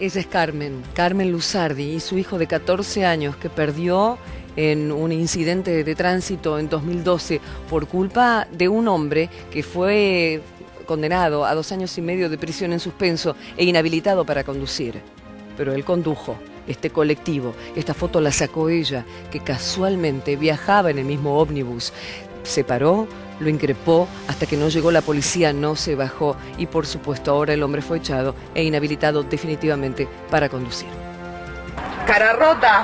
Ella es Carmen Luzardi, y su hijo de 14 años que perdió en un incidente de tránsito en 2012 por culpa de un hombre que fue condenado a 2 años y medio de prisión en suspenso e inhabilitado para conducir. Pero él condujo este colectivo. Esta foto la sacó ella, que casualmente viajaba en el mismo ómnibus. Se paró, lo increpó, hasta que no llegó la policía, no se bajó y por supuesto ahora el hombre fue echado e inhabilitado definitivamente para conducir. Cara rota.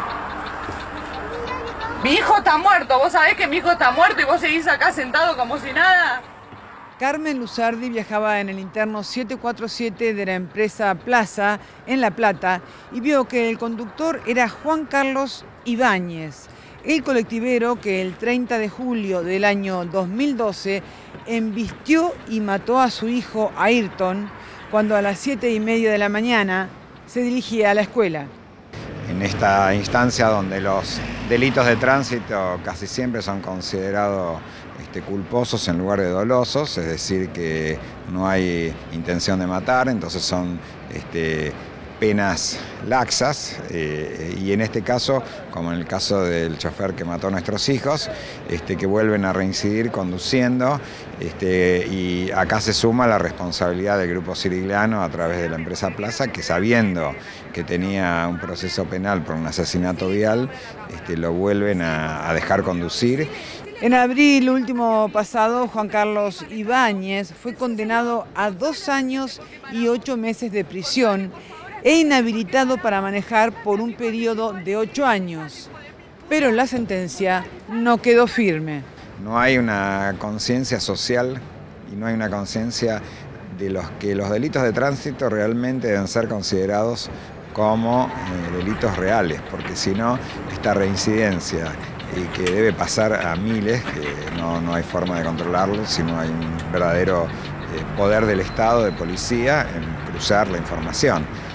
Mi hijo está muerto, vos sabés que mi hijo está muerto y vos seguís acá sentado como si nada. Carmen Luzardi viajaba en el interno 747 de la empresa Plaza en La Plata y vio que el conductor era Juan Carlos Ibáñez, el colectivero que el 30 de julio del año 2012 embistió y mató a su hijo Ayrton cuando a las 7:30 de la mañana se dirigía a la escuela. En esta instancia donde los delitos de tránsito casi siempre son considerados culposos en lugar de dolosos, es decir, que no hay intención de matar, entonces son penas laxas, y en este caso, como en el caso del chofer que mató a nuestros hijos, que vuelven a reincidir conduciendo, y acá se suma la responsabilidad del Grupo Sirigliano a través de la empresa Plaza, que sabiendo que tenía un proceso penal por un asesinato vial, lo vuelven a dejar conducir. En abril último pasado, Juan Carlos Ibáñez fue condenado a 2 años y 8 meses de prisión e inhabilitado para manejar por un periodo de 8 años. Pero la sentencia no quedó firme. No hay una conciencia social y no hay una conciencia de los que los delitos de tránsito realmente deben ser considerados como delitos reales, porque si no, esta reincidencia y que debe pasar a miles, que no hay forma de controlarlo, sino hay un verdadero poder del Estado, de policía, en cruzar la información.